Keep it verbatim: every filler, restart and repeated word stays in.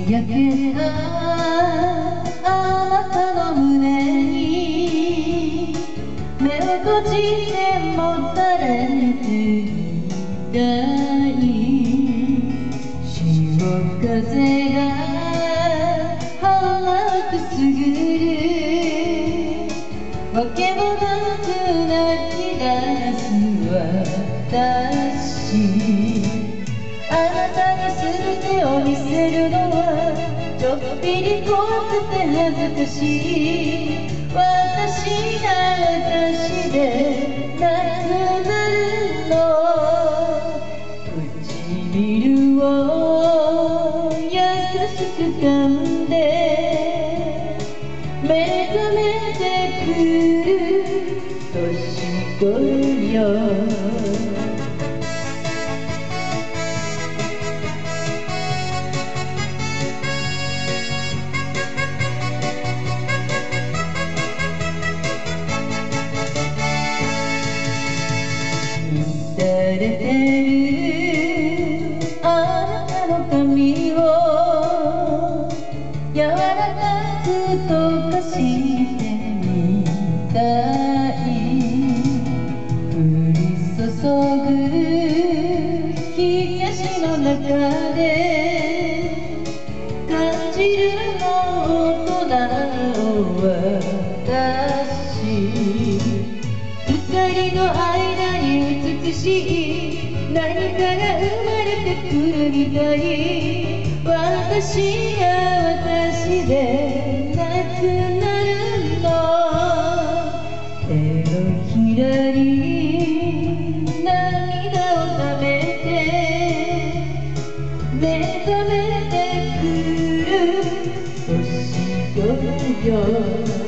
焼けたあなたの胸に目を閉じてもたれていたい潮風が腹くすぐるわけもなく泣き出す私あなたに全てを見せるのはちょっぴり怖くて恥ずかしい私が私でなくなるの唇を優しく噛んで目覚めてくる年頃よ乱れてるあなたの髪を柔らかく溶かしてみたい降り注ぐ日差しの中で感じるの大人の私二人の間に美しい何かが生まれてくるみたい私が私でなくなるの手のひらに涙をためて目覚めてくる年頃よ